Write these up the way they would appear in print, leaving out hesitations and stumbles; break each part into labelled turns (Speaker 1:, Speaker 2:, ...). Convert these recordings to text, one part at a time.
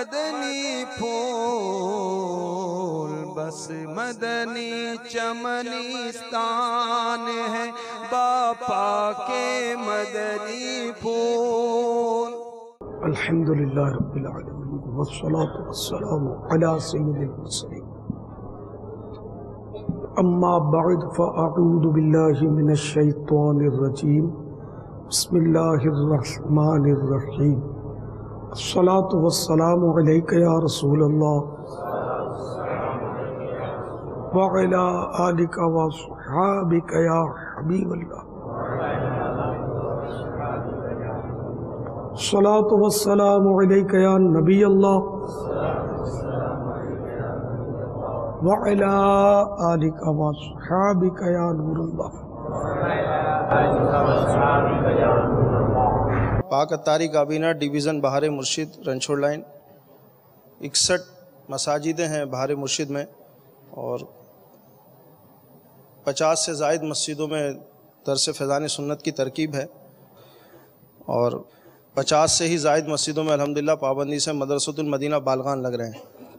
Speaker 1: مدنی پھول بس مدنی چمنستان ہے باپا کے مدنی پھول.
Speaker 2: الحمدللہ رب العالمین والصلاة والسلام علی سید المرسلین. اما بعد فاعوذ باللہ من الشیطان الرجیم. بسم اللہ الرحمن الرحیم. الصلاة والسلام علیک یا رسول اللہ وعلی آلک وصحابک یا حبیب اللہ. الصلاة والسلام علیک یا نبی اللہ وعلی آلک وصحابک یا نور اللہ.
Speaker 3: پاک اتاری کابینہ ڈویژن بہار مرشد رنچھوڑ لائن 61 مساجدیں ہیں بہار مرشد میں، اور 50 سے زائد مسجدوں میں درس فیضان سنت کی ترکیب ہے، اور 50 سے ہی زائد مسجدوں میں الحمدللہ پابندی سے مدرسۃ المدینہ بالغان لگ رہے ہیں.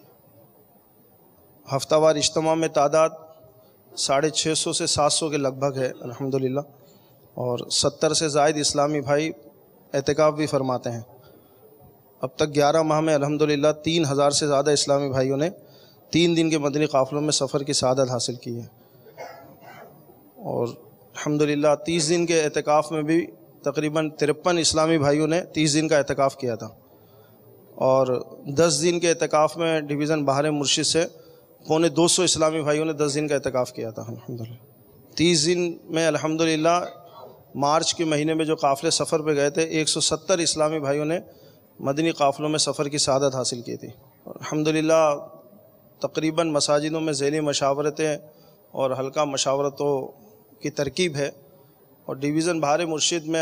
Speaker 3: ہفتہ وار اجتماع میں تعداد 650 سے 700 کے لگ بھگ ہے الحمدللہ، اور 70 سے زائد اسلامی بھائی اعتکاف بھی فرماتے ہیں. اب تک 11 ماہ میں الحمدللہ 3000 سے زیادہ اسلامی بھائیوں نے 3 دن کے مدنی قافلوں میں سفر کی سعادت حاصل کی ہے، اور الحمدللہ 30 دن کے اعتکاف میں بھی تقریباً 53 اسلامی بھائیوں نے 30 دن کا اعتکاف کیا تھا، اور 10 دن کے اعتکاف میں ڈویژن بہار مرشد سے 250 اسلامی بھائیوں نے 10 دن کا اعتکاف کیا تھا الحمدللہ. 30 دن میں الحمدللہ مارچ کے مہینے میں جو قافلے سفر پہ گئے تھے 170 اسلامی بھائیوں نے مدنی قافلوں میں سفر کی سعادت حاصل کی تھی. الحمدللہ تقریباً مساجدوں میں ذیلی مشاورتیں اور حلقہ مشاورتوں کی ترکیب ہے، اور ڈویژن بہار مرشد میں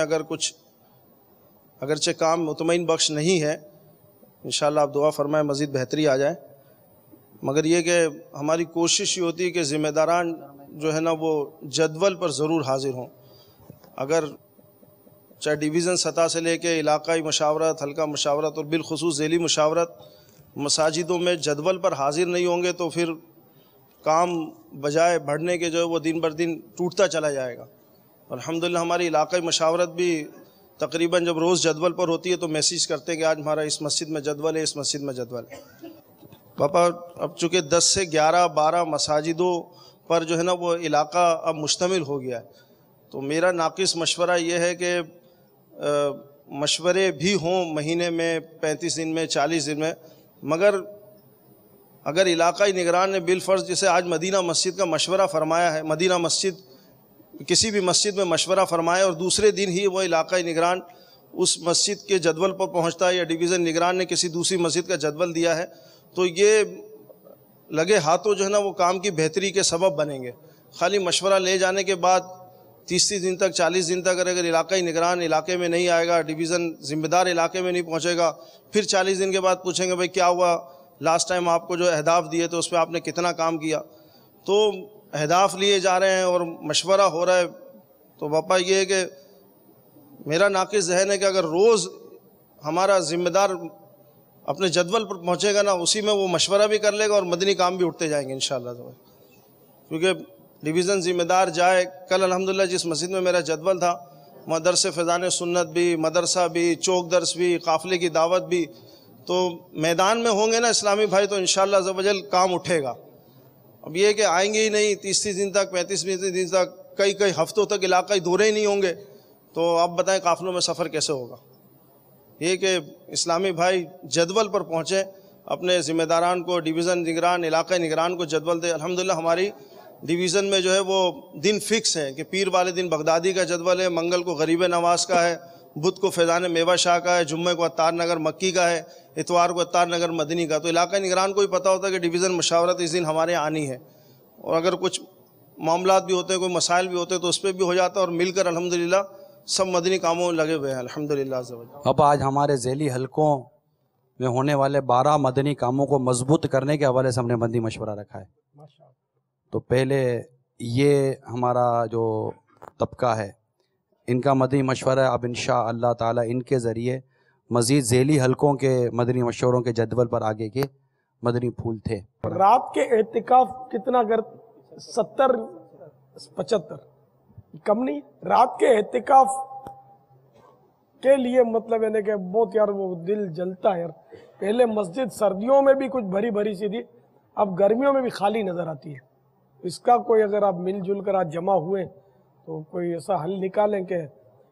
Speaker 3: اگرچہ کام مطمئن بخش نہیں ہے، انشاءاللہ آپ دعا فرمائیں مزید بہتری آ جائے، مگر یہ کہ ہماری کوشش یہ ہوتی ہے کہ ذمہ داران جو ہے نا وہ جدول پر ضرور حاضر ہوں. اگر چاہے ڈویژن سطح سے لے کے علاقائی مشاورت، حلقہ مشاورت اور بالخصوص ذیلی مشاورت مساجدوں میں جدول پر حاضر نہیں ہوں گے تو پھر کام بجائے بڑھنے کے جو ہے وہ دن بر دن ٹوٹتا چلا جائے گا. الحمدللہ ہماری علاقائی مشاورت بھی تقریباً جب روز جدول پر ہوتی ہے تو میسیج کرتے ہیں کہ آج ہمارا اس مسجد میں جدول ہے، اس مسجد میں جدول ہے. پاپا اب چونکہ 10 سے 11-12 مساجدوں پر جو ہے نا وہ علاقہ اب مشتمل ہو گیا ہے، تو میرا ناقص مشورہ یہ ہے کہ مشورے بھی ہوں مہینے میں 35 دن میں 40 دن میں، مگر اگر علاقائی نگران نے بالفرض جیسے آج مدینہ مسجد کا مشورہ فرمایا ہے، مدینہ مسجد کسی بھی مسجد میں مشورہ فرمایا اور دوسرے دن ہی وہ علاقائی نگران اس مسجد کے جدول پر پہنچتا ہے، یا ڈویژن نگران نے کسی دوسری مسجد کا جدول دیا ہے، تو یہ لگے ہاتھوں جو ہے نا وہ کام کی بہتری کے سبب بنیں گے. خالی مشورہ لے جانے کے بعد 30 دن تک 40 دن تک اگر علاقائی نگران علاقے میں نہیں آئے گا، ڈویژن ذمہ دار علاقے میں نہیں پہنچے گا، پھر 40 دن کے بعد پوچھیں گے بھائی کیا ہوا، لاسٹ ٹائم آپ کو جو اہداف دیے تھے اس پہ آپ نے کتنا کام کیا. تو اہداف لیے جا رہے ہیں اور مشورہ ہو رہا ہے. تو باپا یہ ہے کہ میرا ناقص ذہن ہے کہ اگر روز ہمارا ذمہ دار اپنے جدول پر پہنچے گا نا، اسی میں وہ مشورہ بھی کر لے گا اور مدنی کام بھی اٹھتے جائیں گے انشاءاللہ. کیونکہ ڈویژن ذمہ دار جائے، کل الحمدللہ جس مسجد میں میرا جدول تھا مدرسے فیضان سنت بھی، مدرسہ بھی، چوک درس بھی، قافلے کی دعوت بھی، تو میدان میں ہوں گے نا اسلامی بھائی تو انشاءاللہ عز و جل کام اٹھے گا. اب یہ کہ آئیں گے ہی نہیں 30 دن تک 35 دن تک، کئی ہفتوں تک علاقائی دورے ہی نہیں ہوں گے، تو آپ بتائیں قافلوں میں سفر کیسے ہوگا. یہ کہ اسلامی بھائی جدول پر پہنچیں، اپنے ذمہ داران کو، ڈویژن نگران، علاقائی نگران کو جدول دے. الحمدللہ ہماری ڈویژن میں جو ہے وہ دن فکس ہے کہ پیر والے دن بغدادی کا جدول ہے، منگل کو غریب نواز کا ہے، بدھ کو فیضان میوہ شاہ کا ہے، جمعہ کو عطار نگر مکی کا ہے، اتوار کو عطار نگر مدنی کا. تو علاقائی نگران کو بھی پتہ ہوتا ہے کہ ڈویژن مشاورت اس دن ہمارے آنی ہے، اور اگر کچھ معاملات بھی ہوتے ہیں، کوئی مسائل بھی ہوتے ہیں تو اس پہ بھی ہو جاتا ہے، اور مل کر الحمدللہ سب مدنی کاموں میں لگے ہوئے ہیں الحمدللہ.
Speaker 4: اب آج ہمارے ذیلی حلقوں میں ہونے والے 12 مدنی کاموں کو مضبوط کرنے کے حوالے سے ہم نے مدنی مشورہ رکھا ہے. تو پہلے یہ ہمارا جو طبقہ ہے ان کا مدنی مشورہ اب انشاءاللہ تعالی ان کے ذریعے مزید ذیلی حلقوں کے مدنی مشوروں کے جدول پر آگے کے مدنی پھول تھے۔
Speaker 2: رات کے اعتکاف کتنا اگر 70-75 کم نہیں، رات کے اعتکاف کے لیے مطلب ہے کہ بہت یار وہ دل جلتا ہے یار۔ پہلے مسجد سردیوں میں بھی کچھ بھری بھری سی تھی، اب گرمیوں میں بھی خالی نظر آتی ہے۔ اس کا کوئی اگر آپ مل جل کر آج جمع ہوئے تو کوئی ایسا حل نکالیں کہ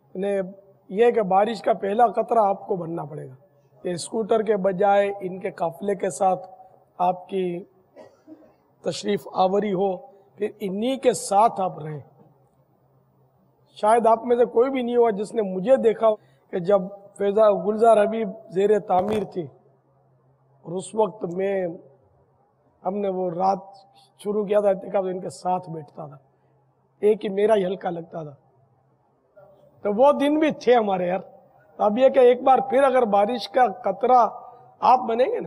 Speaker 2: یہ کہ بارش کا پہلا قطرہ آپ کو بننا پڑے گا کہ اسکوٹر کے بجائے ان کے قافلے کے ساتھ آپ کی تشریف آوری ہو، پھر انہی کے ساتھ آپ رہیں۔ شاید آپ میں سے کوئی بھی نہیں ہوا جس نے مجھے دیکھا کہ جب فیضا گلزار حبیب زیر تعمیر تھی اور اس وقت میں ہم نے وہ رات شروع کیا تھا اعتکاف، ان کے ساتھ بیٹھتا تھا، ایک ہی میرا ہی ہلکا لگتا تھا۔ تو وہ دن بھی تھے ہمارے یار۔ اب یہ کہ ایک بار پھر اگر بارش کا قطرہ آپ بنیں گے نا،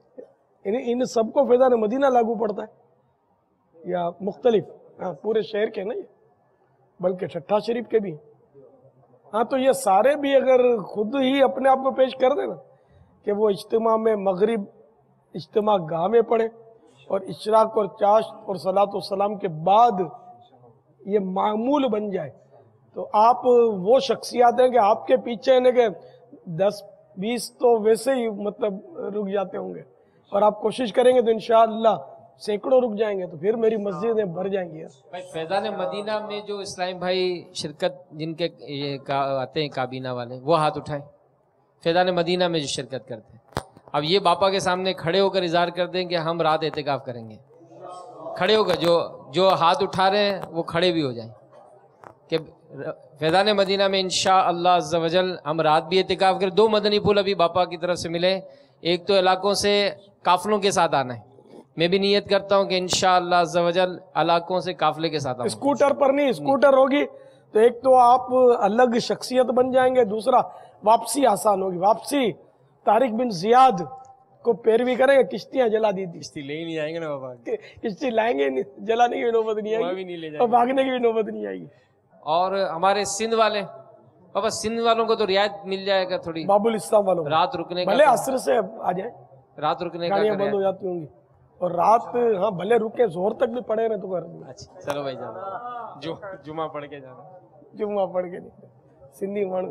Speaker 2: ان سب کو فیضان مدینہ لاگو پڑتا ہے یا مختلف؟ ہاں پورے شہر کے نہیں بلکہ ٹھٹھا شریف کے بھی۔ ہاں تو یہ سارے بھی اگر خود ہی اپنے آپ کو پیش کر دیں نا کہ وہ اجتماع میں مغرب اجتماع گاہ میں پڑھے اور اشراق اور چاشت اور صلاۃ و سلام کے بعد یہ معمول بن جائے، تو آپ وہ شخصیات ہیں کہ آپ کے پیچھے ہیں کہ 10-20 تو ویسے ہی مطلب رک جاتے ہوں گے، اور آپ کوشش کریں گے تو انشاءاللہ سینکڑوں رک جائیں گے، تو پھر میری مسجدیں بھر جائیں گی۔
Speaker 5: بھائی فیضان مدینہ میں جو اسلام بھائی شرکت جن کے آتے ہیں کابینہ والے، وہ ہاتھ اٹھائیں فیضان مدینہ میں جو شرکت کرتے ہیں۔ اب یہ باپا کے سامنے کھڑے ہو کر اظہار کر دیں کہ ہم رات اعتکاف کریں گے، کھڑے ہو کر جو ہاتھ اٹھا رہے ہیں وہ کھڑے بھی ہو جائیں کہ فیضان مدینہ میں انشاءاللہ عز و جل ہم رات بھی اعتکاف کریں۔ 2 مدنی پھول ابھی باپا کی طرف سے ملے، ایک تو علاقوں سے قافلوں کے ساتھ آنا ہے، میں بھی نیت کرتا ہوں کہ انشاءاللہ عز و جل علاقوں سے قافلے کے ساتھ آؤں۔
Speaker 2: اسکوٹر پر نہیں، اسکوٹر ہوگی تو ایک تو آپ الگ شخصیت بن جائیں گے، دوسرا واپسی آسان ہوگی۔ واپسی طارق بن زیاد کو پیروی کریں گے، کشتیاں جلا دی تھی،
Speaker 5: کشتی لے ہی نہیں آئیں گے نا بابا،
Speaker 2: کشتی لائیں گے نہیں، جلانے کی بھی نوبت نہیں آئے گی اور بھاگنے کی بھی نوبت نہیں آئے گی۔
Speaker 5: اور ہمارے سندھ والے بابا، سندھ والوں کو تو رعایت مل جائے گا تھوڑی،
Speaker 2: باب الاسلام والوں
Speaker 5: رات رکنے کا،
Speaker 2: بھلے عصر سے آ جائیں،
Speaker 5: رات رکنے کا
Speaker 2: گاڑیاں بند ہو جاتی ہوں گی اور رات ہاں بھلے رکے زہر تک بھی پڑے رہے تو کر
Speaker 5: اچھا چلو بھائی جانا، جمعہ پڑھ کے جانا،
Speaker 2: جمعہ پڑھ کے نکلے سندھی مانو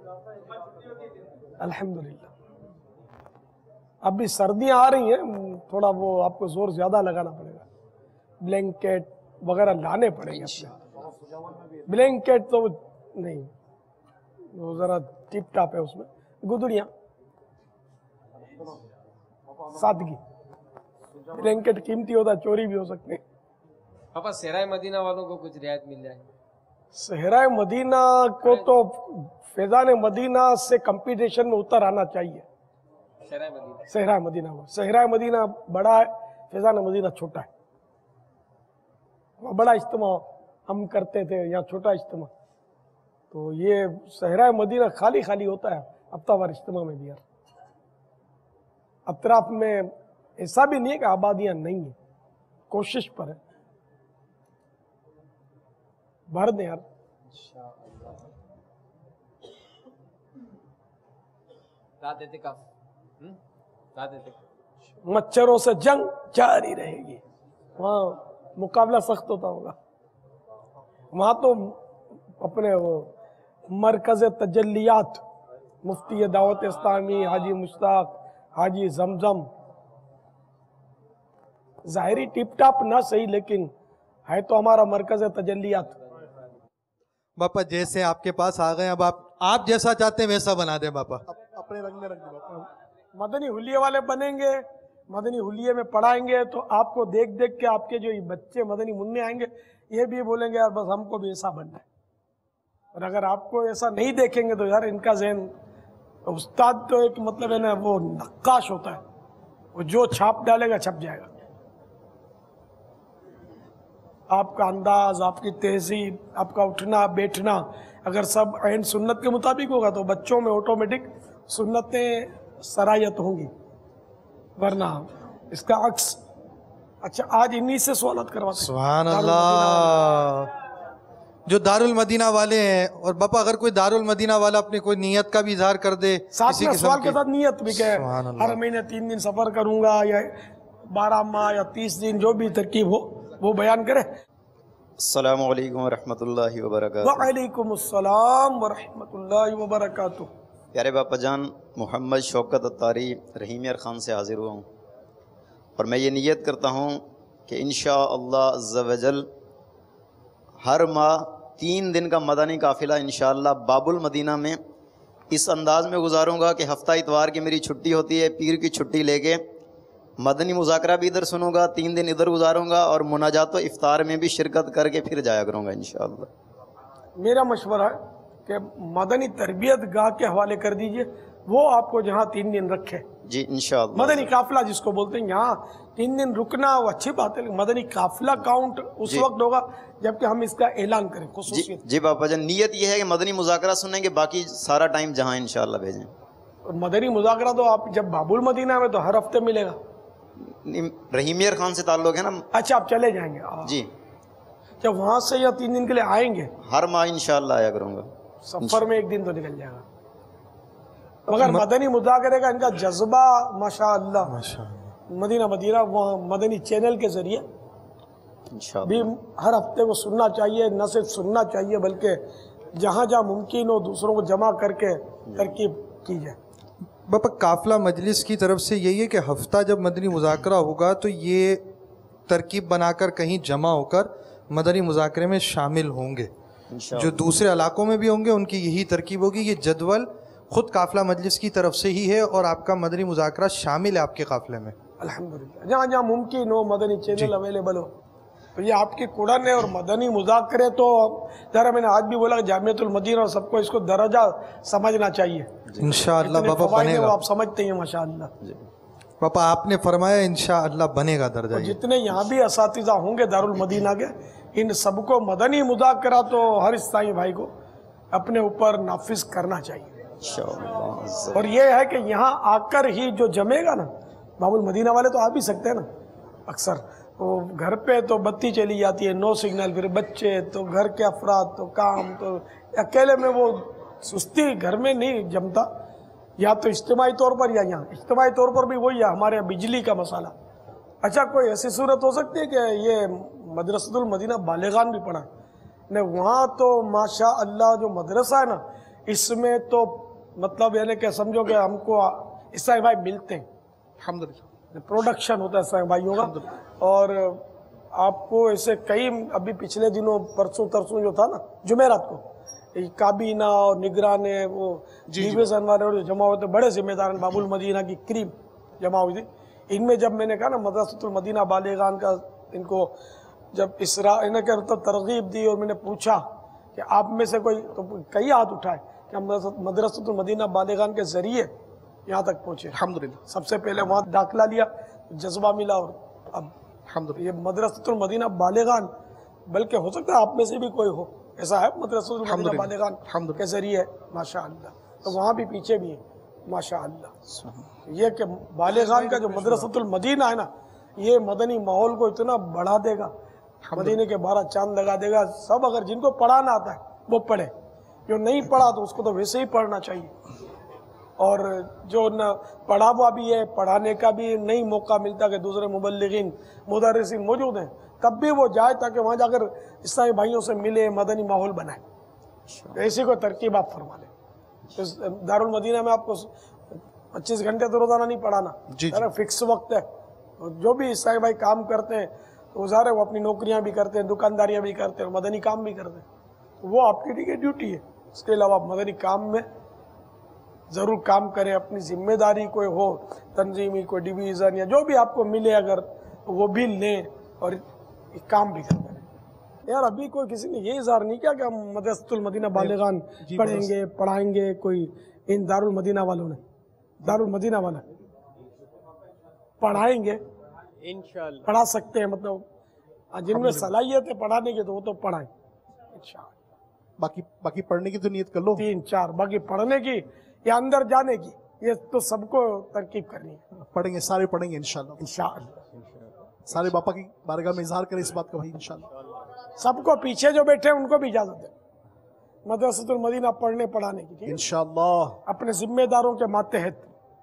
Speaker 2: الحمدللہ۔ اب بھی سردیاں آ رہی ہیں، تھوڑا وہ آپ کو زور زیادہ لگانا پڑے گا، بلینکٹ وغیرہ لانے پڑیں گے اپنے۔ بلینکٹ تو نہیں، وہ ذرا ٹپ ٹاپ ہے، اس میں گدڑیاں سادگی، بلینکٹ قیمتی ہوتا ہے، چوری بھی ہو سکتے ہیں۔
Speaker 5: پاپا صحرائے مدینہ والوں کو کچھ رعایت مل جائے؟
Speaker 2: صحرائے مدینہ کو تو فیضان مدینہ سے کمپٹیشن میں اتر آنا چاہیے۔ صحرائے مدینہ ہوا، صحرائے مدینہ بڑا ہے، فیضان مدینہ چھوٹا ہے۔ وہ بڑا اجتماع ہم کرتے تھے، یہاں چھوٹا اجتماع، تو یہ صحرائے مدینہ خالی خالی ہوتا ہے ہفتہ وار اجتماع میں بھی یار۔ اطراف میں ایسا بھی نہیں ہے کہ آبادیاں نہیں ہیں، کوشش پر ہے، بھر دیں یار۔
Speaker 5: رات اعتکاف،
Speaker 2: مچھروں سے جنگ جاری رہے گی، وہاں مقابلہ سخت ہوتا ہوگا۔ وہاں تو اپنے وہ مرکز تجلیات مفتی دعوت اسلامی حاجی مشتاق، حاجی زمزم، ظاہری ٹپ ٹاپ نہ صحیح لیکن ہے تو ہمارا مرکز تجلیات۔
Speaker 6: باپا جیسے آپ کے پاس آ گئے، اب آپ جیسا چاہتے ہیں ویسا بنا دیں باپا، اپنے رنگ میں رکھ دیں باپا۔
Speaker 2: مدنی حلیے والے بنیں گے، مدنی حلیے میں پڑھائیں گے تو آپ کو دیکھ دیکھ کے آپ کے جو بچے مدنی منع آئیں گے، یہ بھی بولیں گے یار بس ہم کو بھی ایسا بننا ہے۔ اور اگر آپ کو ایسا نہیں دیکھیں گے تو یار ان کا ذہن، استاد تو ایک مطلب ہے نا وہ نقاش ہوتا ہے، وہ جو چھاپ ڈالے گا چھپ جائے گا۔ آپ کا انداز، آپ کی تہذیب، آپ کا اٹھنا بیٹھنا اگر سب عین سنت کے مطابق ہوگا تو بچوں میں آٹومیٹک سنتیں سرایت ہوں گی، ورنہ اس کا عکس۔ اچھا آج انہی سے سوالات کرواتے ہیں۔
Speaker 6: سبحان اللہ، جو دارالمدینہ والے ہیں، اور باپا اگر کوئی دارالمدینہ والا اپنی کوئی نیت کا بھی اظہار کر دے
Speaker 2: ساتھ میں سوال کے ساتھ نیت بھی کہ ہر مہینے 3 دن سفر کروں گا یا 12 ماہ یا 30 دن جو بھی ترکیب ہو وہ بیان کرے.
Speaker 7: السلام علیکم ورحمۃ اللہ وبرکاتہ.
Speaker 2: وعلیکم السلام ورحمۃ اللہ وبرکاتہ.
Speaker 7: پیارے باپا جان، محمد شوکت اتاری رحیمیہ خان سے حاضر ہوا ہوں، اور میں یہ نیت کرتا ہوں کہ انشاءاللہ عز و جل ہر ماہ 3 دن کا مدنی قافلہ انشاءاللہ باب المدینہ میں اس انداز میں گزاروں گا کہ ہفتہ اتوار کی میری چھٹی ہوتی ہے، پیر کی چھٹی لے کے مدنی مذاکرہ بھی ادھر سنوں گا، 3 دن ادھر گزاروں گا، اور مناجات و افطار میں بھی شرکت کر کے پھر جایا کروں گا انشاءاللہ.
Speaker 2: میرا مشورہ ہے کہ مدنی تربیت گاہ کے حوالے کر دیجئے، وہ آپ کو جہاں 3 دن رکھے.
Speaker 7: جی انشاءاللہ.
Speaker 2: مدنی قافلہ جس کو بولتے ہیں، یہاں 3 دن رکنا وہ اچھی بات ہے، لیکن مدنی قافلہ کاؤنٹ اس وقت ہوگا جبکہ ہم اس کا اعلان کریں خصوصیت.
Speaker 7: جی باپا جان، نیت یہ ہے کہ مدنی مذاکرہ سنیں گے، باقی سارا ٹائم جہاں انشاءاللہ بھیجیں.
Speaker 2: مدنی مذاکرہ تو آپ جب باب المدینہ میں تو ہر ہفتے ملے گا.
Speaker 7: رحیمیہ خان سے تعلق ہے نا.
Speaker 2: اچھا آپ چلے جائیں گے
Speaker 7: جی.
Speaker 2: جب وہاں سے یا 3 دن کے لیے آئیں گے؟
Speaker 7: ہر ماہ انشاءاللہ آیا کروں گا.
Speaker 2: سفر میں 1 دن تو نکل جائے گا، مگر مدنی مذاکرے کا ان کا جذبہ ماشاءاللہ مدینہ وہاں مدنی چینل کے ذریعے بھی ہر ہفتے کو سننا چاہیے. نہ صرف سننا چاہیے بلکہ جہاں جہاں ممکن ہو دوسروں کو جمع کر کے ترکیب کی جائے.
Speaker 6: باپا قافلہ مجلس کی طرف سے یہی ہے کہ ہفتہ جب مدنی مذاکرہ ہوگا تو یہ ترکیب بنا کر کہیں جمع ہو کر مدنی مذاکرے میں شامل ہوں گے. جو دوسرے علاقوں میں بھی ہوں گے ان کی یہی ترکیب ہوگی. یہ جدول خود قافلہ مجلس کی طرف سے ہی ہے اور آپ کا مدنی مذاکرہ شامل ہے آپ کے قافلے میں
Speaker 2: الحمدللہ. جہاں جہاں ممکن ہو مدنی چینل اویلیبل ہو تو یہ آپ کی کوڑن ہے. اور مدنی مذاکرے تو ذرا میں نے آج بھی بولا کہ جامعۃ المدینہ اور سب کو اس کو درجہ سمجھنا چاہیے.
Speaker 6: انشاءاللہ باپا بنے گا.
Speaker 2: آپ سمجھتے ہیں ماشاءاللہ.
Speaker 6: باپا آپ نے فرمایا انشاءاللہ بنے گا درجہ.
Speaker 2: جتنے یہاں بھی اساتذہ ہوں گے دارالمدینہ کے، ان سب کو مدنی مذاکرہ تو ہر اسلامی بھائی کو اپنے اوپر نافذ کرنا چاہیے. اور یہ ہے کہ یہاں آ کر ہی جو جمے گا نا، باب المدینہ والے تو آ بھی سکتے ہیں نا. اکثر وہ گھر پہ تو بتی چلی جاتی ہے، نو سگنل، پھر بچے تو گھر کے افراد تو کام، تو اکیلے میں وہ سستی گھر میں نہیں جمتا. یا تو اجتماعی طور پر یا یہاں اجتماعی طور پر بھی وہی ہے ہمارے بجلی کا مسئلہ. اچھا کوئی ایسی صورت ہو سکتی ہے کہ یہ مدرسۃ المدینہ بالغان بھی پڑھا نہیں؟ وہاں تو ماشاء اللہ جو مدرسہ ہے نا، اس میں تو مطلب یعنی کہ سمجھو کہ ہم کو عیسائی بھائی ملتے ہیں الحمدللہ، پروڈکشن ہوتا ہے عیسائی بھائیوں کا. اور آپ کو ایسے کئی ابھی پچھلے دنوں پرسوں ترسوں جو تھا نا جمعرات کو کابینہ اور نگران وہ ڈیویژن والے اور جمع ہوئے تھے، بڑے ذمہ دار باب المدینہ کی کریم جمع ہوئی تھی. ان میں جب میں نے کہا نا مدرسۃ المدینہ بالغان کا ان کو جب انہیں کہ ترغیب دی اور میں نے پوچھا کہ آپ میں سے کوئی، تو کئی ہاتھ اٹھائے کہ ہم مدرسۃ المدینہ بالغان کے ذریعے یہاں تک پہنچے الحمدللہ. سب سے پہلے وہاں داخلہ لیا، جذبہ ملا، اور اب الحمدللہ یہ مدرسۃ المدینہ بالغان، بلکہ ہو سکتا ہے آپ میں سے بھی کوئی ہو ایسا ہے مدرسۃ المدینہ بالغان کے ذریعے ماشاءاللہ. تو وہاں بھی پیچھے بھی ہے ماشاءاللہ. یہ کہ بالغان کا جو مدرسۃ المدینہ ہے نا، یہ مدنی ماحول کو اتنا بڑھا دے گا، مدینے کے 12 چاند لگا دے گا. سب اگر جن کو پڑھانا آتا ہے وہ پڑھے، جو نہیں پڑھا تو اس کو تو ویسے ہی پڑھنا چاہیے. اور جو نہ پڑھا ہوا بھی ہے، پڑھانے کا بھی نہیں موقع ملتا کہ دوسرے مبلغین مدرسین موجود ہیں، تب بھی وہ جائے تاکہ وہاں جا کر اسلامی بھائیوں سے ملے، مدنی ماحول بنائے. ایسی کوئی ترکیب آپ فرما لیں. دارالمدینہ میں آپ کو 25 گھنٹے تو روزانہ نہیں پڑھانا، فکس وقت ہے. جو بھی اسلامی بھائی کام کرتے ہیں تو ظاہر ہے وہ اپنی نوکریاں بھی کرتے ہیں، دکانداریاں بھی کرتے ہیں، مدنی کام بھی کرتے ہیں. وہ آپ کی ڈیوٹی ہے. اس کے علاوہ آپ مدنی کام میں ضرور کام کریں. اپنی ذمہ داری کوئی ہو تنظیمی، کوئی ڈویژن یا جو بھی آپ کو ملے اگر وہ بھی لیں اور کام بھی کریں. یار ابھی کوئی کسی نے یہ اظہار نہیں کیا کہ ہم مدرسۃ المدینہ بالغان پڑھیں گے، پڑھائیں گے. کوئی ان دارالمدینہ والوں نے، دارالمدینہ والا پڑھائیں گے انشاءاللہ، پڑھا سکتے ہیں، مطلب جن میں صلاحیت ہے پڑھانے کی تو وہ تو پڑھائیں انشاءاللہ.
Speaker 6: باقی پڑھنے کی تو نیت کر لو،
Speaker 2: 3-4 باقی پڑھنے کی یا اندر جانے کی، یہ تو سب کو ترکیب کرنی ہے.
Speaker 6: پڑھیں گے، سارے پڑھیں گے انشاءاللہ.
Speaker 2: انشاءاللہ
Speaker 6: سارے باپا کی بارگاہ میں اظہار کریں اس بات کا بھائی انشاءاللہ.
Speaker 2: सबको पीछे जो बैठे हैं उनको भी इजाजत है मदरसतुल मदीना पढ़ने पढ़ाने की, ठीक है?
Speaker 8: इंशाअल्लाह
Speaker 2: अपने जिम्मेदारों के मातहत।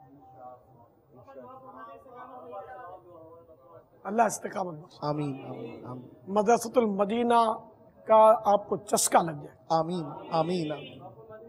Speaker 2: अल्लाह इस्तिकामत बख्शे।
Speaker 8: आमीन आमीन आमीन
Speaker 2: मदरसतुल मदीना का आपको चस्का लग जाए।
Speaker 8: आमीन आमीन आमीन।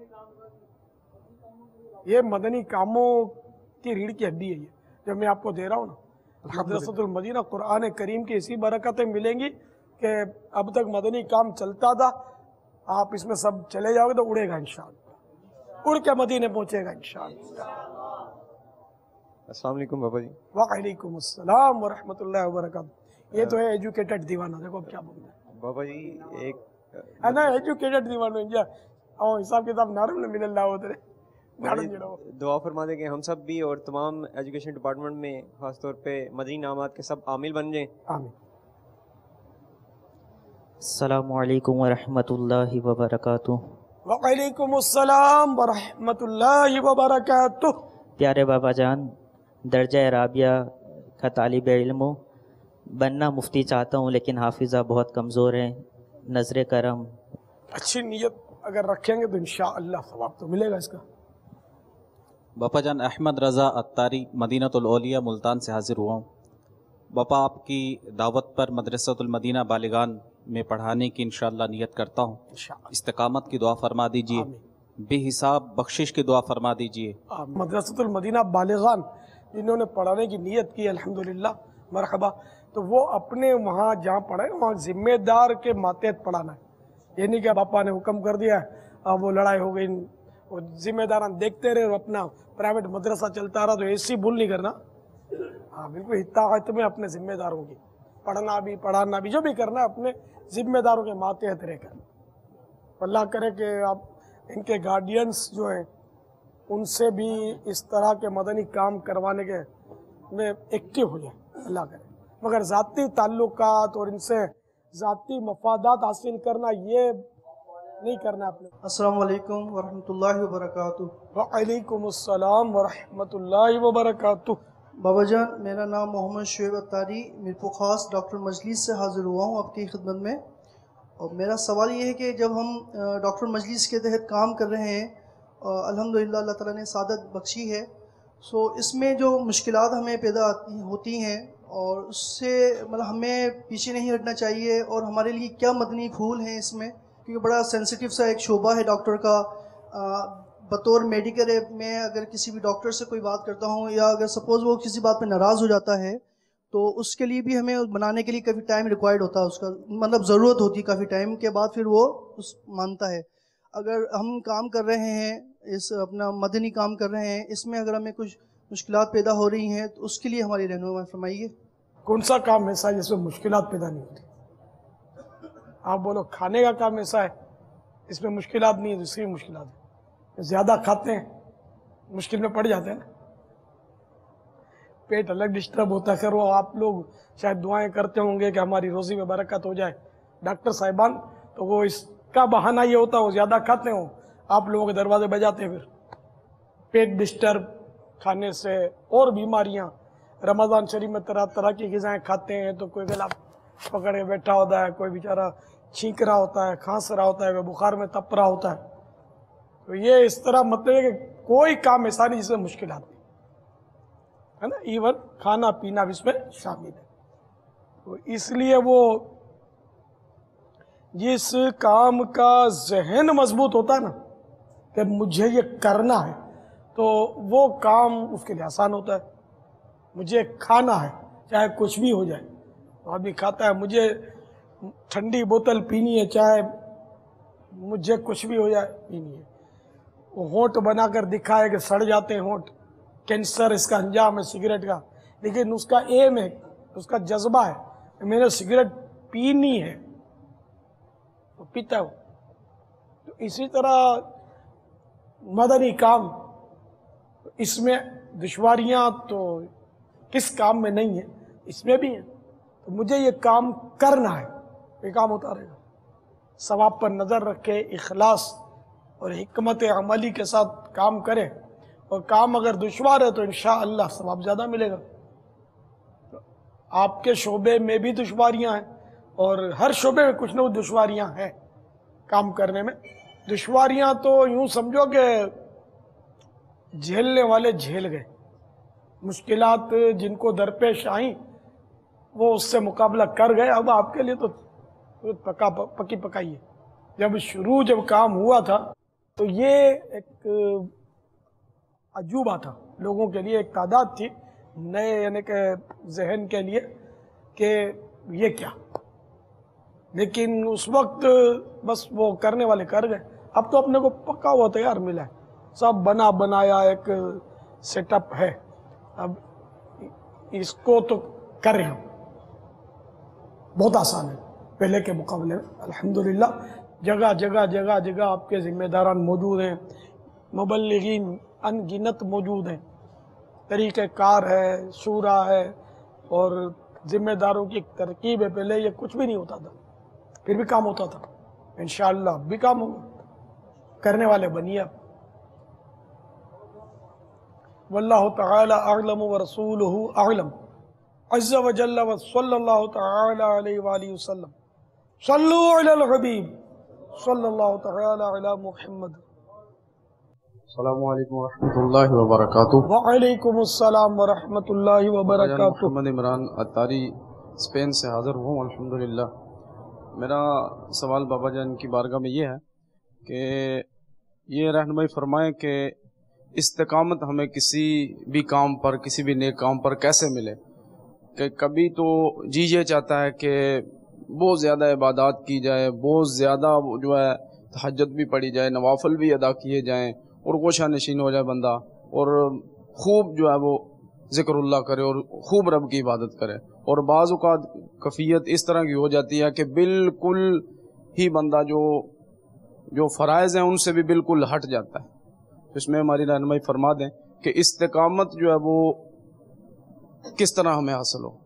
Speaker 2: ये मदनी कामों की रीढ़ की हड्डी है, ये जो मैं आपको दे रहा हूँ ना। मदरसतुल मदीना कुरान करीम की इसी बरकतें मिलेंगी कि अब तक मदनी काम चलता था, आप इसमें सब चले जाओगे तो उड़ेगा इंशाअल्लाह, उड़ के मदीने पहुंचेगा इंशाअल्लाह।
Speaker 9: अस्सलाम वालेकुम बाबा जी।
Speaker 2: वालेकुम अस्सलाम व रहमतुल्लाहि व बरकातहू। ये तो है एजुकेटेड दीवाना, देखो अब क्या बोल रहे हैं
Speaker 9: बाबा जी। एक
Speaker 2: है ना, एजुकेटेड दीवाना इंजा और हिसाब किताब नारम ने मिल रहा होते
Speaker 9: दुआ फरमा दे कि हम सब भी और तमाम एजुकेशन डिपार्टमेंट में खासतौर पे मदनी नामात के सब आमिल बन जाएं।
Speaker 2: आमीन।
Speaker 10: अस्सलामु अलैकुम व रहमतुल्लाहि व बरकातुहू।
Speaker 2: वालेकुम अस्सलाम व रहमतुल्लाहि व बरकातुहू।
Speaker 10: प्यारे बाबा जान, दर्जा राबिया का तालिब इल्म हूँ, बनना मुफ्ती चाहता हूँ लेकिन हाफिज़ा बहुत कमज़ोर है, नज़र करम।
Speaker 2: अच्छी नीयत अगर रखेंगे तो इंशाअल्लाह सवाब तो मिलेगा इसका।
Speaker 11: बापा जान, अहमद रज़ा अत्तारी मदीनतुल औलिया मुल्तान से हाज़िर हुआ हूँ। बापा, आपकी दावत पर मदरसतुल मदीना बालिगान में पढ़ाने की इंशाअल्लाह नियत करता हूँ। इस्तिकामत की दुआ फरमा दीजिए, बेहिसाब बख्शिश की दुआ फरमा दीजिए।
Speaker 2: मदरसतुल मदीना बालिगान जिन्होंने पढ़ाने की नियत की अल्हम्दुलिल्लाह, मरहबा। तो वो अपने वहाँ जहाँ पढ़े वहाँ जिम्मेदार के मातहत पढ़ाना है। ये नहीं कि पापा ने हुक्म कर दिया अब वो लड़ाई हो गई, वो जिम्मेदार देखते रहे और अपना प्राइवेट मदरसा चलता रहा, तो ऐसी भूल नहीं करना। हाँ बिल्कुल, इत्ताअत में अपने जिम्मेदारों की पढ़ना भी पढ़ाना भी जो भी करना है अपने जिम्मेदारों के मातहत रहकर। अल्लाह करे कि आप इनके गार्डियंस जो हैं उनसे भी इस तरह के मदनी काम करवाने के में एक्टिव हो जाए, अल्लाह करे। मगर ज़ाती ताल्लुकात और इनसे ज़ाती मफादात हासिल करना ये नहीं करना आपने।
Speaker 12: अस्सलाम वालेकुम व रहमतुल्लाहि व बरकातुहू।
Speaker 2: वालेकुम अस्सलाम व रहमतुल्लाहि व बरकातुहू।
Speaker 12: बाबा जान, मेरा नाम मोहम्मद शुएब अत्तारी मीरपुर खास डॉक्टर मजलिस से हाज़िर हुआ हूँ आपकी खिदमत में। और मेरा सवाल ये है कि जब हम डॉक्टर मजलिस के तहत काम कर रहे हैं, अल्हम्दुलिल्लाह अल्लाह ताला ने सादत बख्शी है, सो इसमें जो मुश्किलात हमें पैदा होती हैं और उससे मतलब हमें पीछे नहीं हटना चाहिए, और हमारे लिए क्या मदनी फूल हैं इसमें, क्योंकि बड़ा सेंसिटिव सा एक शोबा है डॉक्टर का। बतौर मेडिकल में अगर किसी भी डॉक्टर से कोई बात करता हूँ या अगर सपोज़ वो किसी बात पे नाराज़ हो जाता है तो उसके लिए भी हमें बनाने के लिए काफ़ी टाइम रिक्वायर्ड होता है, उसका मतलब ज़रूरत होती है काफ़ी टाइम के बाद फिर वो उस मानता है। अगर हम काम कर रहे हैं, इस अपना मदनी काम कर रहे हैं, इसमें अगर हमें कुछ मुश्किलात पैदा हो रही हैं तो उसके लिए हमारी रहनुमाई फरमाइए।
Speaker 2: कौन सा काम ऐसा है जिसमें मुश्किलात पैदा नहीं होती? आप बोलो खाने का काम ऐसा है इसमें मुश्किलात नहीं है, दूसरी मुश्किलात है। ज़्यादा खाते हैं मुश्किल में पड़ जाते हैं ना, पेट अलग डिस्टर्ब होता है। फिर वो आप लोग शायद दुआएं करते होंगे कि हमारी रोज़ी में बरकत हो जाए, डॉक्टर साहिबान, तो वो इसका बहाना ये होता है वो ज़्यादा खाते हो, आप लोगों के दरवाजे बजाते हैं, फिर पेट डिस्टर्ब खाने से और बीमारियां। रमज़ान शरीफ में तरह तरह की ग़िज़ाएं खाते हैं तो कोई गला पकड़ के बैठा होता है, कोई बेचारा छींक रहा होता है, खांस रहा होता है, कोई बुखार में तप रहा होता है। तो ये इस तरह मतलब है कि कोई काम ऐसा नहीं जिसमें मुश्किल आती है ना, इवन खाना पीना भी इसमें शामिल है। तो इसलिए वो जिस काम का जहन मजबूत होता है ना कि मुझे ये करना है, तो वो काम उसके लिए आसान होता है। मुझे खाना है चाहे कुछ भी हो जाए, तो आदमी खाता है। मुझे ठंडी बोतल पीनी है चाहे मुझे कुछ भी हो जाए पीनी है। वो होंठ बनाकर दिखाए कि सड़ जाते हैं होंठ, कैंसर इसका अंजाम है सिगरेट का, लेकिन उसका एम है, उसका जज्बा है मैंने सिगरेट पीनी है, तो पीता है। तो इसी तरह मदनी काम, इसमें दुश्वारियां तो किस काम में नहीं है, इसमें भी है। तो मुझे ये काम करना है, ये काम होता रहेगा। सवाब पर नज़र रखे, इखलास और हिकमत अमली के साथ काम करें, और काम अगर दुश्वार है तो इंशाअल्लाह सवाब ज़्यादा मिलेगा। तो आपके शोबे में भी दुश्वारियां हैं اور ہر شعبے میں کچھ نہ کچھ دشواریاں ہیں کام کرنے میں. دشواریاں تو یوں سمجھو کہ جھیلنے والے جھیل گئے. مشکلات جن کو درپیش آئیں وہ اس سے مقابلہ کر گئے. اب آپ کے لیے تو پکی پکائی ہے. جب کام ہوا تھا تو یہ ایک عجوبہ تھا لوگوں کے لیے, ایک تعداد تھی نئے یعنی کہ ذہن کے لیے کہ یہ کیا. لیکن اس وقت بس وہ کرنے والے کر گئے. اب تو اپنے کو پکا ہوا تیار ملا ہے, سب بنا بنایا ایک سیٹ اپ ہے. اب اس کو تو کر رہے ہیں, بہت آسان ہے پہلے کے مقابلے میں الحمدللہ. جگہ جگہ جگہ جگہ آپ کے ذمہ داران موجود ہیں, مبلغین ان گنت موجود ہیں, طریقہ کار ہے, شورا ہے اور ذمہ داروں کی ایک ترکیب ہے. پہلے یہ کچھ بھی نہیں ہوتا تھا, پھر بھی کام ہوتا تھا. انشاءاللہ اب بھی کام ہوگا, کرنے والے بنیے اب. واللہ تعالی اعلم ورسولہ اعلم عز وجل وصلی اللہ تعالی علیہ وآلہ وسلم. صلو علی الحبیب صلی اللہ تعالی علی محمد.
Speaker 13: السلام علیکم ورحمۃ اللہ وبرکاتہ.
Speaker 2: وعلیکم السلام ورحمۃ اللہ وبرکاتہ.
Speaker 13: محمد عمران اتاری اسپین سے حاضر ہوں الحمدللہ. میرا سوال بابا جان کی بارگاہ میں یہ ہے کہ یہ رہنمائی فرمائیں کہ استقامت ہمیں کسی بھی کام پر, کسی بھی نیک کام پر کیسے ملے. کہ کبھی تو جی یہ چاہتا ہے کہ بہت زیادہ عبادات کی جائے, بہت زیادہ جو ہے تہجد بھی پڑھی جائے, نوافل بھی ادا کیے جائیں اور گوشہ نشین ہو جائے بندہ, اور خوب جو ہے وہ ذکر اللہ کرے اور خوب رب کی عبادت کرے. اور بعض اوقات کفیت اس طرح کی ہو جاتی ہے کہ بالکل ہی بندہ جو فرائض ہیں ان سے بھی بالکل ہٹ جاتا ہے. اس میں ہماری رہنمائی فرما دیں کہ استقامت جو ہے وہ کس طرح ہمیں حاصل ہو.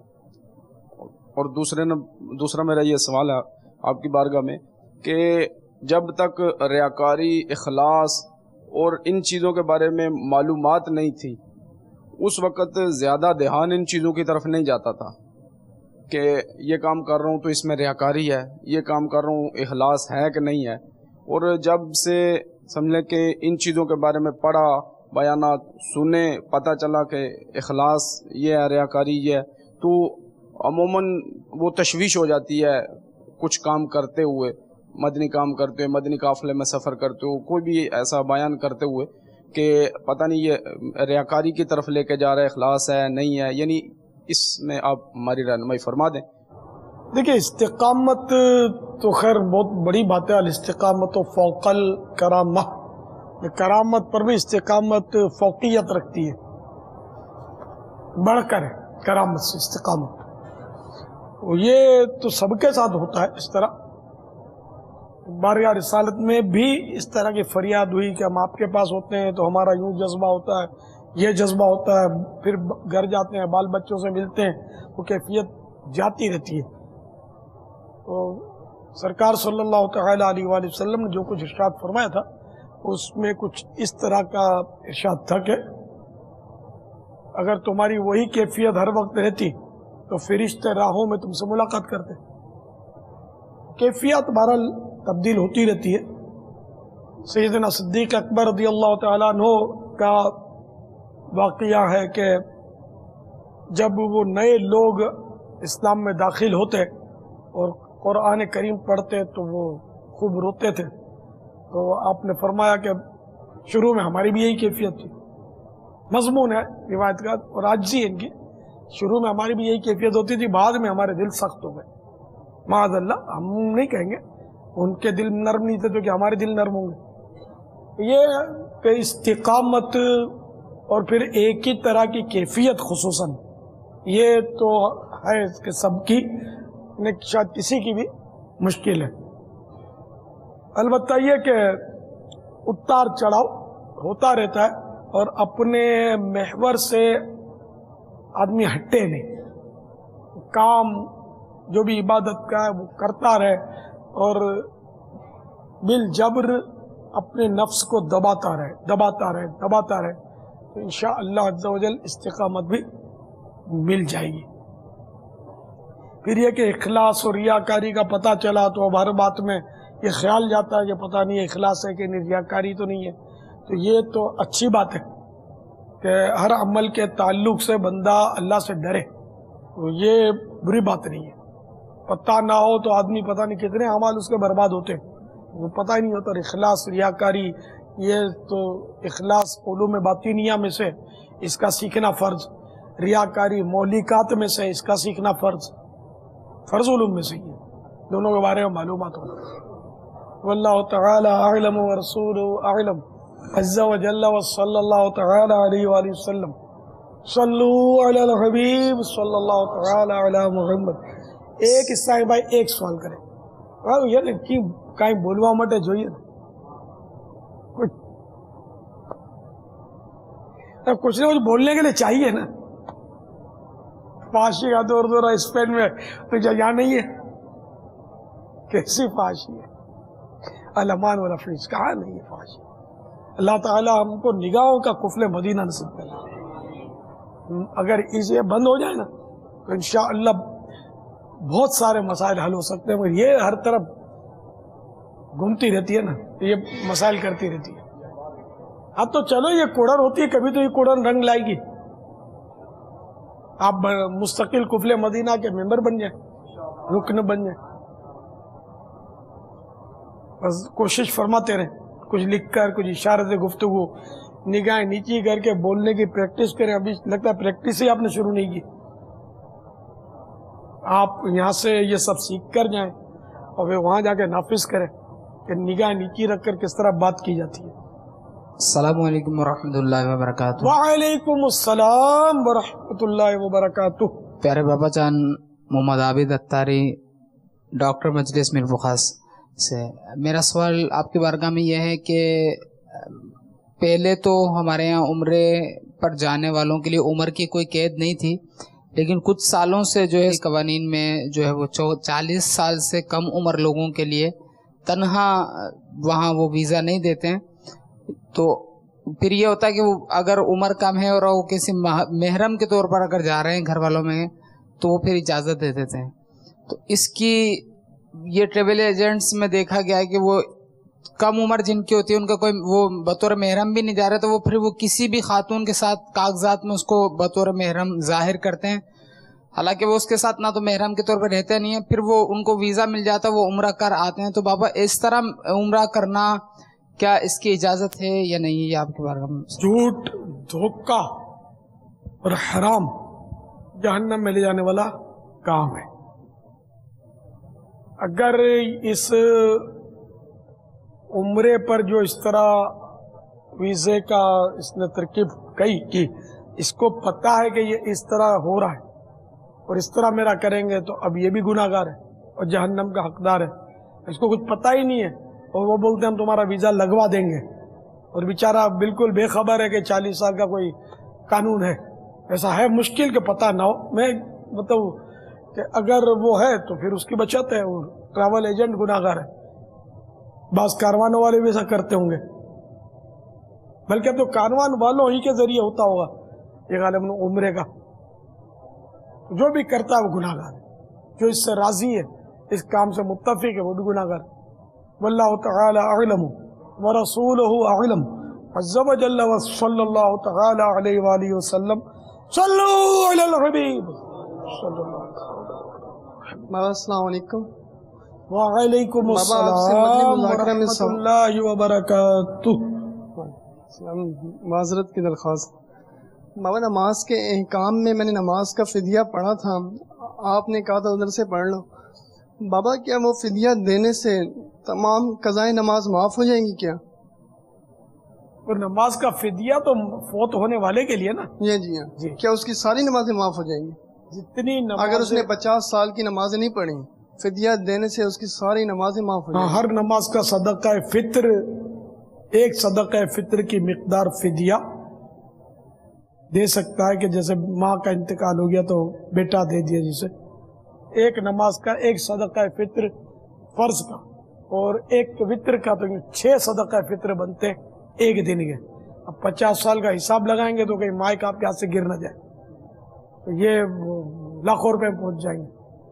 Speaker 13: اور دوسرا میرا یہ سوال ہے آپ کی بارگاہ میں کہ جب تک ریاکاری, اخلاص اور ان چیزوں کے بارے میں معلومات نہیں تھی اس وقت زیادہ دھیان ان چیزوں کی طرف نہیں جاتا تھا کہ یہ کام کر رہا ہوں تو اس میں ریاکاری ہے, یہ کام کر رہا ہوں اخلاص ہے کہ نہیں ہے. اور جب سے سمجھ لیں کہ ان چیزوں کے بارے میں پڑھا, بیانات سنے, پتہ چلا کہ اخلاص یہ ہے, ریاکاری یہ ہے, تو عموماً وہ تشویش ہو جاتی ہے کچھ کام کرتے ہوئے, مدنی کام کرتے ہوئے, مدنی قافلے میں سفر کرتے ہوئے, کوئی بھی ایسا بیان کرتے ہوئے کہ پتہ نہیں یہ ریاکاری کی طرف لے کے جا رہا ہے, اخلاص ہے نہیں ہے. یعنی اس میں آپ ہماری رہنمائی فرما دیں.
Speaker 2: دیکھیں استقامت تو خیر بہت بڑی بات ہے. الاستقامت فوق الکرامہ, کرامت پر بھی استقامت فوقیت رکھتی ہے, بڑھ کر ہے کرامت سے استقامت. یہ تو سب کے ساتھ ہوتا ہے اس طرح. بارگاہ رسالت میں بھی اس طرح کی فریاد ہوئی کہ ہم آپ کے پاس ہوتے ہیں تو ہمارا یوں جذبہ ہوتا ہے, یہ جذبہ ہوتا ہے, پھر گھر جاتے ہیں, بال بچوں سے ملتے ہیں, وہ کیفیت جاتی رہتی ہے. تو سرکار صلی اللہ تعالی علیہ وآلہ وسلم نے جو کچھ ارشاد فرمایا تھا اس میں کچھ اس طرح کا ارشاد تھا کہ اگر تمہاری وہی کیفیت ہر وقت رہتی تو فرشتے راہوں میں تم سے ملاقات کرتے. کیفیت بہرحال تبدیل ہوتی رہتی ہے. سیدنا صدیق اکبر رضی اللہ تعالیٰ عنہ کا واقعہ ہے کہ جب وہ نئے لوگ اسلام میں داخل ہوتے اور قرآن کریم پڑھتے تو وہ خوب روتے تھے. تو آپ نے فرمایا کہ شروع میں ہماری بھی یہی کیفیت تھی. مضمون ہے روایت کا اور عاجزی ان کی. شروع میں ہماری بھی یہی کیفیت ہوتی تھی, بعد میں ہمارے دل سخت ہو گئے. معاذ اللہ, ہم نہیں کہیں گے ان کے دل نرم نہیں تھے تو کہ ہمارے دل نرم ہوں گے. یہ کہ استقامت اور پھر ایک ہی طرح کی کیفیت خصوصاً یہ تو ہے کہ سب کی, شاید کسی کی بھی مشکل ہے. البتہ یہ کہ اتار چڑھاؤ ہوتا رہتا ہے اور اپنے محور سے آدمی ہٹے نہیں. کام جو بھی عبادت کا ہے وہ کرتا رہے اور بالجبر اپنے نفس کو دباتا رہے تو انشاءاللہ عز و جل استقامت بھی مل جائے گی. پھر یہ کہ اخلاص اور ریاکاری کا پتہ چلا تو اب ہر بات میں یہ خیال جاتا ہے کہ پتہ نہیں اخلاص ہے کہ نہیں، ریاکاری تو نہیں ہے. تو یہ تو اچھی بات ہے کہ ہر عمل کے تعلق سے بندہ اللہ سے ڈرے، تو یہ بری بات نہیں ہے. پتہ نہ ہو تو آدمی پتہ نہیں کتنے اعمال اس کے برباد ہوتے ہیں، وہ پتہ ہی نہیں ہوتا. اخلاص، ریاکاری، یہ تو اخلاص علوم باطنیہ میں سے اس کا سیکھنا فرض، ریاکاری مولکات میں سے اس کا سیکھنا فرض علوم میں سے ہی ہے، دونوں کے بارے میں معلومات ہونا. واللہ تعالی اعلم ورسولہ اعلم عز وجل وصلی اللہ تعالی علیہ وآلہ وسلم. صلو علی الحبیب صلی اللہ تعالی علی محمد. ایک اسلامی بھائی ایک سوال کرے یہ کہ کہیں بولوا مٹے جوئیے کچھ نہ کچھ بولنے کے لیے چاہیے نا. فحاشی کا دور دورہ اسپین میں تجھے یہاں نہیں ہے، کیسی فحاشی ہے؟ علمان والافریز کہاں نہیں ہے فحاشی. اللہ تعالیٰ ہم کو نگاہوں کا قفل مدینہ نصیب کرے. اگر یہ بند ہو جائے نا تو انشاءاللہ بہت سارے مسائل حل ہو سکتے ہیں، مگر یہ ہر طرف گھومتی رہتی ہے نا، یہ مسائل کرتی رہتی ہے. اب تو چلو یہ کوڑن ہوتی ہے، کبھی تو یہ کوڑن رنگ لائے گی. آپ مستقل قفل مدینہ کے ممبر بن جائیں، رکن بن جائیں. بس کوشش فرماتے رہیں، کچھ لکھ کر، کچھ اشارے سے گفتگو، نگاہیں نیچی کر کے بولنے کی پریکٹس کریں. ابھی لگتا ہے پریکٹس ہی آپ نے شروع نہیں کی. آپ یہاں سے یہ سب سیکھ کر جائیں اور پھر وہاں جا کے نافذ کریں کہ نگاہ نیچی رکھ کر کس طرح بات کی جاتی ہے.
Speaker 14: السلام علیکم ورحمۃ اللہ وبرکاتہ.
Speaker 2: وعلیکم السلام ورحمۃ اللہ وبرکاتہ.
Speaker 14: پیارے بابا جان محمد عابد اتاری، ڈاکٹر مجلس میر بخاص سے میرا سوال آپ کی بارگاہ میں یہ ہے کہ پہلے تو ہمارے یہاں عمرے پر جانے والوں کے لیے عمر کی کوئی قید نہیں تھی، لیکن کچھ سالوں سے جو ہے اس قوانین میں جو ہے وہ 40 سال سے کم عمر لوگوں کے لیے تنہا وہاں وہ ویزا نہیں دیتے ہیں. تو پھر یہ ہوتا ہے کہ وہ اگر عمر کم ہے اور وہ کسی محرم کے طور پر اگر جا رہے ہیں گھر والوں میں تو وہ پھر اجازت دے دیتے ہیں. تو اس کی یہ ٹریول ایجنٹس میں دیکھا گیا ہے کہ وہ کم عمر جن کی ہوتی ہے ان کا کوئی وہ بطور محرم بھی نہیں جا رہا، تو وہ پھر وہ کسی بھی خاتون کے ساتھ کاغذات میں اس کو بطور محرم ظاہر کرتے ہیں، حالانکہ وہ اس کے ساتھ نہ تو محرم کے طور پر رہتے نہیں ہیں. پھر وہ ان کو ویزا مل جاتا ہے، وہ عمرہ کر آتے ہیں. تو بابا اس طرح عمرہ کرنا کیا اس کی اجازت ہے یا نہیں؟ یہ آپ کے بارے میں.
Speaker 2: جھوٹ، دھوکہ اور حرام جہنم میں لے جانے والا کام ہے. اگر اس عمرے پر جو اس طرح ویزے کا اس نے ترکیب کی اس کو پتہ ہے کہ یہ اس طرح ہو رہا ہے اور اس طرح میرا کریں گے تو اب یہ بھی گناہگار ہے اور جہنم کا حقدار ہے. اس کو کچھ پتہ ہی نہیں ہے اور وہ بولتے ہیں ہم تمہارا ویزا لگوا دیں گے، اور بیچارہ بالکل بے خبر ہے کہ 40 سال کا کوئی قانون ہے. ایسا ہے مشکل کہ پتہ نہ ہو. میں بتاؤں کہ اگر وہ ہے تو پھر اس کی بچت ہے، اور ٹریول ایجنٹ گناہگار ہے. بعض کاروانوں والے بھی ایسا کرتے ہوں گے، بلکہ تو کاروان والوں ہی کے ذریعے ہوتا ہوگا یہ غالباً عمرے کا. جو بھی کرتا ہے وہ گناہگار ہے، جو اس سے راضی ہے، اس کام سے متفق ہے، وہ بھی گناہگار ہے. واللہ تعالی اعلم ورسولہ اعلم عز وجل وصلی اللہ تعالی علیہ وآلہ وسلم. صلو علی الحبیب صلی اللہ علیہ وسلم.
Speaker 15: السلام علیکم.
Speaker 2: وعلیکم السلام ورحمۃ اللہ وبرکاتہ.
Speaker 15: معذرت کی درخواست. بابا نماز کے احکام میں نے نماز کا فدیہ پڑھا تھا، آپ نے کہا تھا ادھر سے پڑھ لو. بابا کیا وہ فدیہ دینے سے تمام قضائے نماز معاف ہو جائیں گی کیا؟
Speaker 2: اور نماز کا فدیہ تو فوت ہونے والے کے لیے نا؟
Speaker 15: جی ہاں. کیا اس کی ساری نمازیں معاف ہو جائیں گی؟
Speaker 2: جتنی نماز
Speaker 15: اگر اس نے 50 سال کی نمازیں نہیں پڑھی، فدیہ دینے سے اس کی ساری نمازیں معاف ہو جائیں گی؟
Speaker 2: ہر نماز کا صدقہ فطر، ایک صدقہ فطر کی مقدار فدیہ دے سکتا ہے. کہ جیسے ماں کا انتقال ہو گیا تو بیٹا دے دیا جسے. ایک نماز کا ایک صدقہ فطر فرض کا، اور ایک وطر کا تو 6 صدقہ فطر بنتے ایک دن کے. اب 50 سال کا حساب لگائیں گے تو کہیں مائک آپ کے ہاتھ سے گر نہ جائے، تو یہ لاکھوں روپے پہنچ جائیں گے.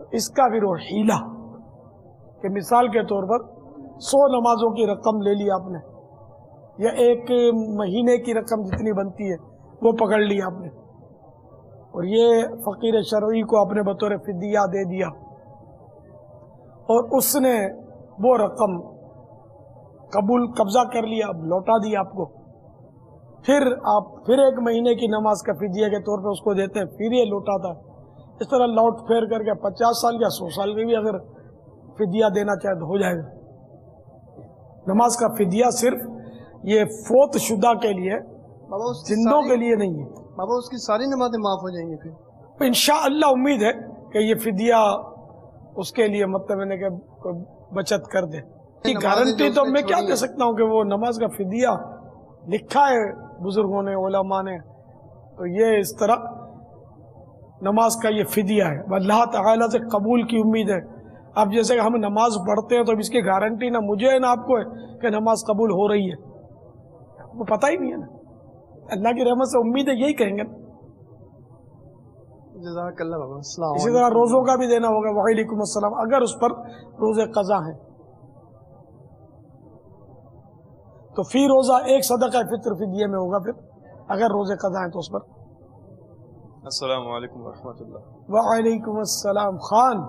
Speaker 2: اس کا پھر وہ حیلہ کہ مثال کے طور پر 100 نمازوں کی رقم لے لی آپ نے یا ایک مہینے کی رقم جتنی بنتی ہے وہ پکڑ لی آپ نے اور یہ فقیر شرعی کو آپ نے بطور فدیہ دے دیا اور اس نے وہ رقم قبضہ کر لیا، اب لوٹا دیا آپ کو، پھر آپ پھر ایک مہینے کی نماز کا فدیہ کے طور پہ اس کو دیتے ہیں، پھر یہ لوٹاتا ہے۔ اس طرح لوٹ پھیر کر کے 50 سال یا 100 سال کے بھی اگر فدیہ دینا چاہے تو ہو جائے گا۔ نماز کا فدیہ صرف یہ فوت شدہ کے لیے، زندوں کے لیے نہیں ہے۔
Speaker 15: بابا اس کی ساری نمازیں معاف ہو جائیں گی پھر؟
Speaker 2: انشاءاللہ امید ہے کہ یہ فدیہ اس کے لیے مطلب ہے کہ بچت کر دے۔ کی گارنٹی تو میں کیا دے سکتا ہوں کہ وہ نماز کا فدیہ لکھا ہے بزرگوں نے، علماء نے، تو یہ اس طرح نماز کا یہ فدیہ ہے، اللہ تعالیٰ سے قبول کی امید ہے۔ اب جیسے کہ ہم نماز پڑھتے ہیں تو اب اس کی گارنٹی نہ مجھے ہے نہ آپ کو ہے کہ نماز قبول ہو رہی ہے، وہ پتہ ہی نہیں ہے نا۔ اللہ کی رحمت سے امید ہے یہی کہیں گے۔
Speaker 15: جزاک اللہ بابا، السلام
Speaker 2: اسی طرح روزوں کا بھی دینا ہوگا، وعلیکم السلام، اگر اس پر روزے قضا ہیں تو فی روزہ ایک صدقہ فطر فدیے میں ہوگا، پھر اگر روزے قضا ہیں تو اس پر۔
Speaker 16: السلام علیکم ورحمۃ اللہ۔
Speaker 2: وعلیکم السلام۔ خان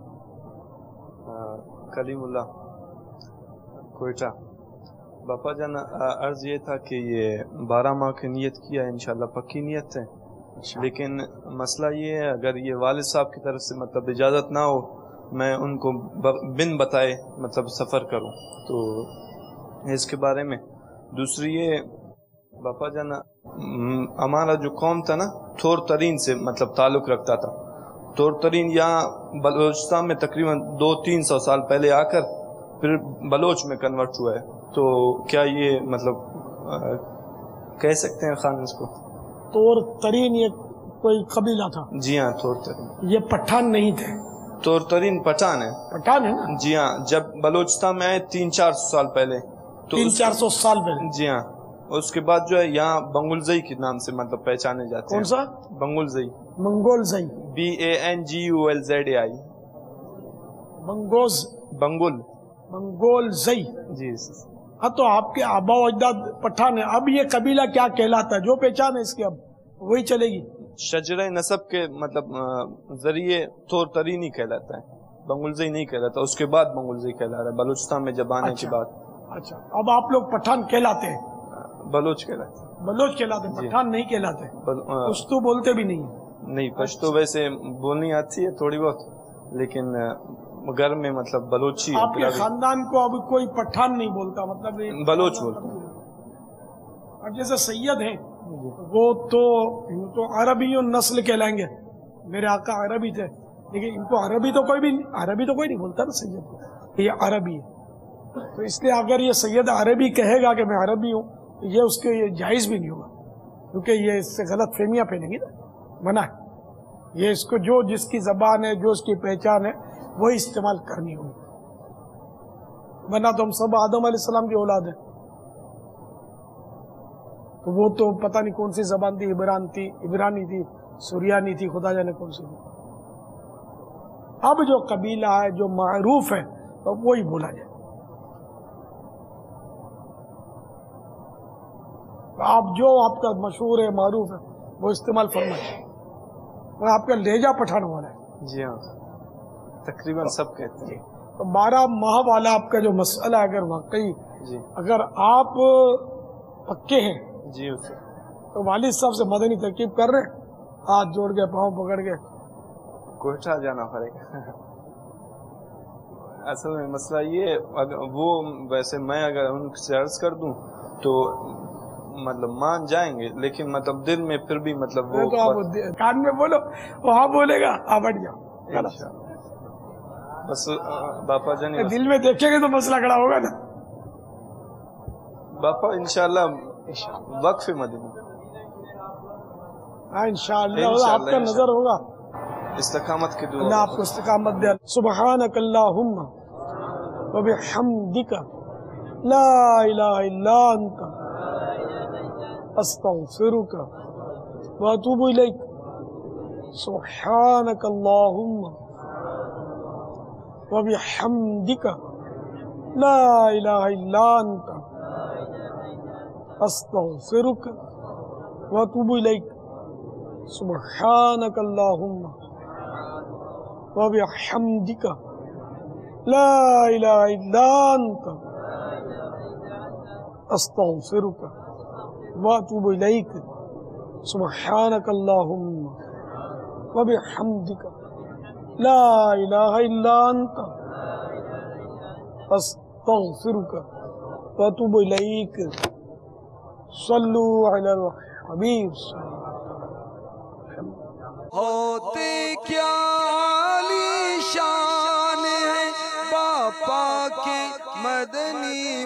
Speaker 16: کلیم اللہ کوئٹہ۔ باپا جان عرض یہ تھا کہ یہ 12 ماہ کی نیت کیا ہے، انشاءاللہ پکی نیت ہے، لیکن مسئلہ یہ ہے اگر یہ والد صاحب کی طرف سے مطلب اجازت نہ ہو، میں ان کو بن بتائے مطلب سفر کروں، تو اس کے بارے میں۔ دوسری یہ باپا جان ہمارا جو قوم تھا نا تھور ترین سے مطلب تعلق رکھتا تھا، تھور ترین یہاں بلوچستان میں تقریباً 200-300 سال پہلے آ کر پھر بلوچ میں کنورٹ ہوا ہے، تو کیا یہ مطلب کہہ سکتے ہیں خان اس کو؟
Speaker 2: تور ترین یہ کوئی قبیلہ تھا؟
Speaker 16: جی ہاں تھور ترین۔
Speaker 2: یہ پٹھان نہیں تھے؟
Speaker 16: تور ترین پٹھان ہے۔
Speaker 2: پٹھان ہے نا؟
Speaker 16: جی ہاں، جب بلوچستان میں آئے 300-400 سال پہلے،
Speaker 2: 300-400 سال پہلے؟
Speaker 16: جی ہاں، اس کے بعد جو ہے یہاں بنگلزئی کے نام سے مطلب پہچانے جاتے ہیں۔
Speaker 2: کون سا؟
Speaker 16: بنگلزئی۔
Speaker 2: منگولزئی۔
Speaker 16: BANGULZDI۔
Speaker 2: منگولزئی۔
Speaker 16: جی
Speaker 2: ہاں، تو آپ کے آبا و اجداد پٹھان ہیں، اب یہ قبیلہ کیا کہلاتا ہے؟ جو پہچان ہے اس کی اب وہی چلے گی۔
Speaker 16: شجرہ نسب کے مطلب ذریعے تھور ترین ہی کہلاتا ہے، بنگلزئی نہیں کہلاتا، اس کے بعد بنگلزئی کہلا رہا ہے بلوچستان میں جب آنے کے بعد۔
Speaker 2: اچھا، اب آپ لوگ پٹھان کہلاتے ہیں؟
Speaker 16: بلوچ کہلاتے ہیں۔
Speaker 2: بلوچ کہلاتے ہیں، پٹھان نہیں کہلاتے؟ پشتو بولتے بھی نہیں؟
Speaker 16: نہیں، پشتو ویسے بولنی آتی ہے تھوڑی بہت، لیکن گھر میں مطلب بلوچی۔
Speaker 2: آپ کے خاندان کو اب کوئی پٹھان نہیں بولتا؟ مطلب
Speaker 16: بلوچ بولتا۔
Speaker 2: اب جیسے سید ہیں وہ تو عربی نسل کہلائیں گے، میرے آقا عربی تھے، لیکن ان کو عربی تو کوئی نہیں بولتا نا سید، یہ عربی ہے، تو اس لیے اگر یہ سید عربی کہے گا کہ میں عربی ہوں، یہ اس کے یہ جائز بھی نہیں ہوگا، کیونکہ یہ اس سے غلط فہمیاں پھیلیں گی نا، منع ہے۔ یہ اس کو جو جس کی زبان ہے، جو اس کی پہچان ہے، وہی استعمال کرنی ہوگی، ورنہ تو ہم سب آدم علیہ السلام کی اولاد ہیں، تو وہ تو پتہ نہیں کون سی زبان تھی، عبرانی تھی، سریانی تھی، خدا جانے کون سی تھی۔ اب جو قبیلہ ہے، جو معروف ہے، تو وہی بولا جائے۔ آپ جو آپ کا مشہور ہے، معروف ہے، وہ استعمال فرمائیں، اور آپ کا لہجہ پٹھان والا ہے۔
Speaker 16: جی ہاں، تقریباً سب کہتے ہیں۔
Speaker 2: تو 12 ماہ والا آپ کا جو مسئلہ ہے، اگر واقعی اگر آپ پکے ہیں
Speaker 16: جی اسے
Speaker 2: تو والد صاحب سے مدنی ترکیب کر رہے ہیں، ہاتھ جوڑ کے پاؤں پکڑ کے
Speaker 16: کوئٹہ جانا پڑے گا۔ اصل میں مسئلہ یہ وہ ویسے میں اگر ان سے عرض کر دوں تو مطلب مان جائیں گے، لیکن مطلب دل میں پھر بھی مطلب وہ
Speaker 2: تو آپ کان میں بولو، وہاں بولے گا آپ ہٹ جاؤ،
Speaker 16: بس باپا جان
Speaker 2: دل میں دیکھیں گے تو مسئلہ کھڑا ہوگا نا۔
Speaker 16: باپا انشاءاللہ وقف مدینہ،
Speaker 2: ہاں انشاءاللہ آپ کا نظر ہوگا،
Speaker 16: استقامت کی دعا،
Speaker 2: اللہ آپ کو استقامت دے۔ سبحانک اللہم وبحمدک لا الہ الا انت استغفرک واتوب الیک۔ سبحانک اللہم व बिहम्दिका ला इलाहा इल्ला अंता अस्तगफिरुका व अतूबु इलैक सुब्हानक अल्लाहुम्मा व बिहम्दिका ला इलाहा इल्ला अंता अस्तगफिरुका व अतूबु इलैक सुब्हानक अल्लाहुम्मा व बिहम्दिका ला इलाहा इल्ला अंता अस्तगफिरुका व अतूबु इलैक सल्लु अलल हबीब।
Speaker 1: होते क्या आलीशान है बापा के मदनी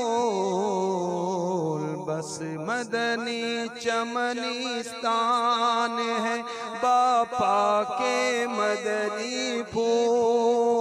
Speaker 1: फूल, बस मदनी चमनिस्तान है बापा के मदनी फूल।